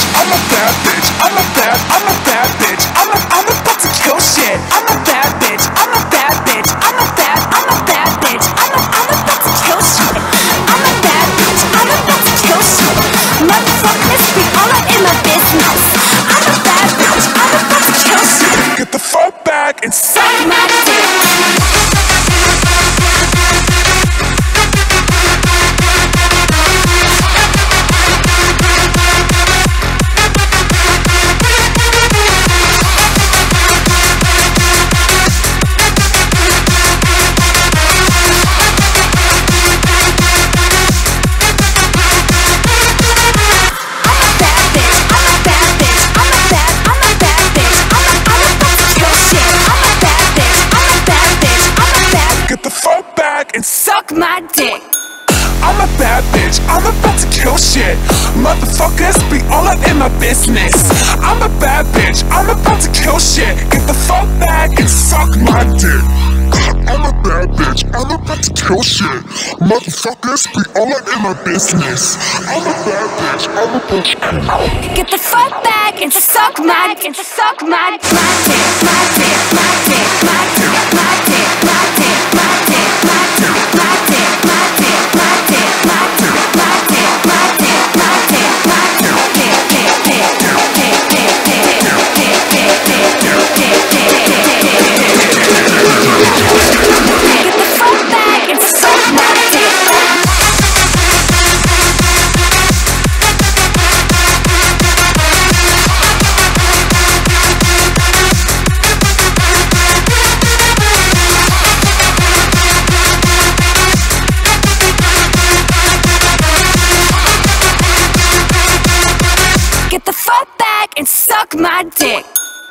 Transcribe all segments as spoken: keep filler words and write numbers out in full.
I'm a bad bitch. I'm a bad, I'm a bad bitch. I'm a, I'm about to kill shit. I'm a bad bitch. I'm a bad bitch. I'm a bad, I'm a bad bitch. I'm a, I'm about to kill shit. I'm a bad bitch. I'm about to kill shit. Motherfuckers be all up in my business. I'm a bad bitch. I'm about to kill shit. Get the fuck back and suck my dick. And suck my dick. I'm a bad bitch, I'm about to kill shit. Motherfuckers be all up in my business. I'm a bad bitch, I'm about to kill shit. Get the fuck back and suck my dick. I'm a bad bitch, I'm about to kill shit. Motherfuckers be all up in my business. I'm a bad bitch, I'm about to kill shit. Get the fuck back and suck my, and suck my, my dick, my dick, my dick, my dick, my dick, my dick, my dick, my dick, my dick, my dick, my dick, my dick, my dick, my dick, my dick, my dick, dick, dick, dick, dick, dick, dick, dick, dick, dick, get the fuck back and suck my dick. Get the fuck back and suck my dick.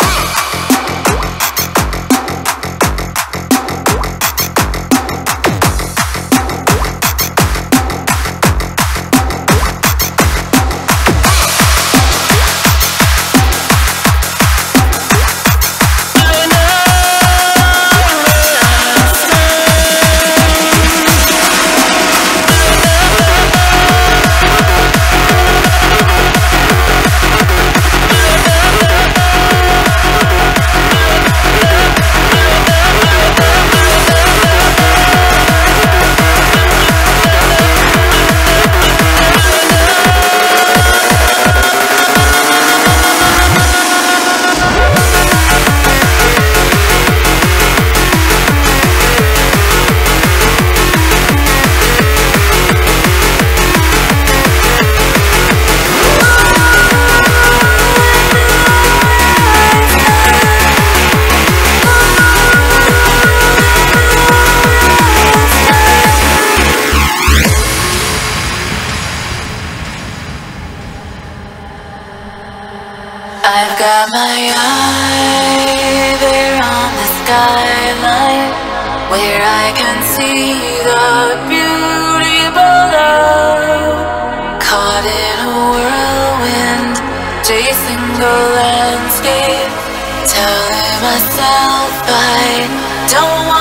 I've got my eye there on the skyline, where I can see the beauty below. Caught in a whirlwind, chasing the landscape, telling myself I don't want